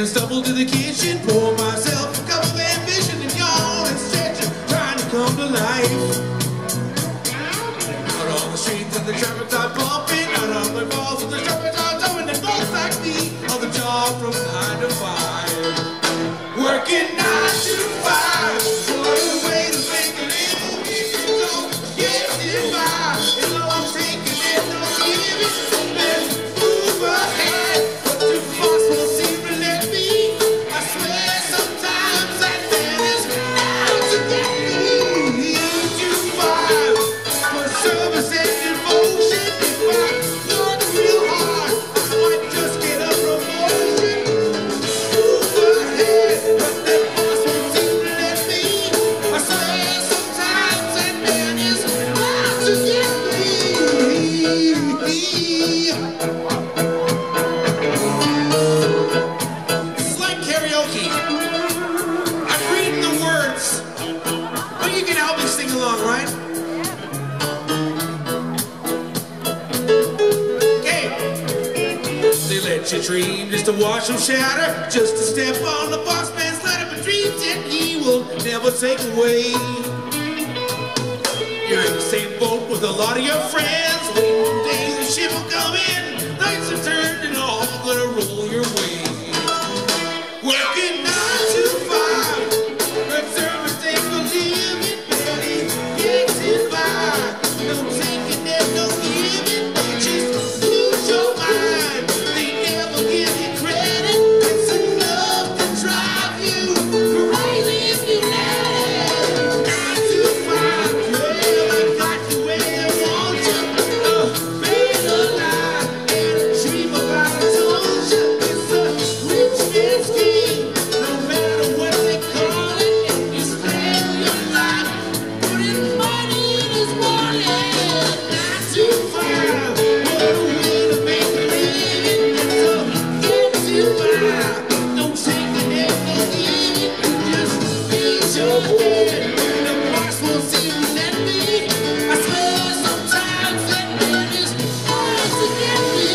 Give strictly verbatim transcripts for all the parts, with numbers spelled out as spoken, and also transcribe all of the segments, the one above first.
then stumble to the kitchen, pour myself a cup of ambition and yawn and stretch and trying to come to life. Out on the streets and the traffic are bumping, out on the balls and the traffic are jumping, and folks like me on the job from nine to five. Working nine to five, what a way to make a living. Don't get it by, and all I'm taking is no giving. Let's move ahead, but the boss won't seem to let me. I swear sometimes that man is out to get me. Nine to five, for service and devotion. If I work real hard, I might just get a promotion. Move ahead, but the boss won't seem to let me. I swear sometimes that man is out to get me. This is like karaoke. I'm reading the words, but you can help me sing along, right? Okay. They let you dream just to watch them shatter, just to step on the boss man's ladder, but dreams that he will never take away. You're in the same boat with a lot of your friends, waiting days the ship will come in, nights have turned and all gonna roll your way. Working nine to five, but service take a living, barely gets it by. No taking and no giving, they just lose your mind. They never give you credit, it's enough to drive you crazy if you let it. Nine to five, girl, I got you where I want you. Uh, being alive and a dream about a soldier. It's a rich man's game, no matter what they call it. If you spend your life putting money in his wallet. Nine to five, what a way to make a living. It's a get you by, don't take it and no giving. Just beat your head, the boss won't seem to let me. I swear sometimes that man is out to get me.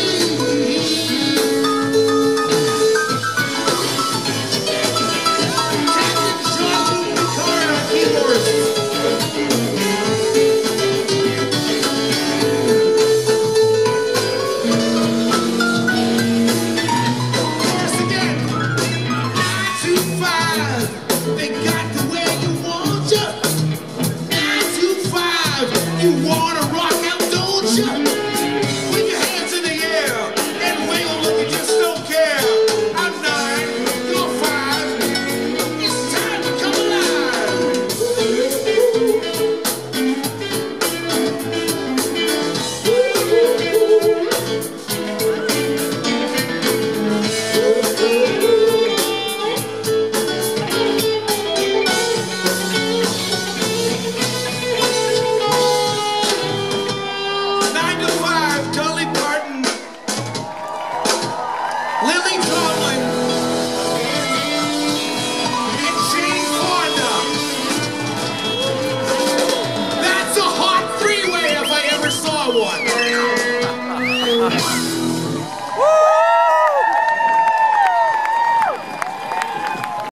Captain John Luke Picard on keyboards. Chorus again. Nine to five, they got you where you want you. Nine to five, you wanna rock out, don't you? Put your hands in the air and wave 'em like you just don't care. I'm nine, you're five. It's time to come alive. Nine to five, Dolly Parton, Lily Tomlin, and Jane Fonda. That's a hot three-way if I ever saw one.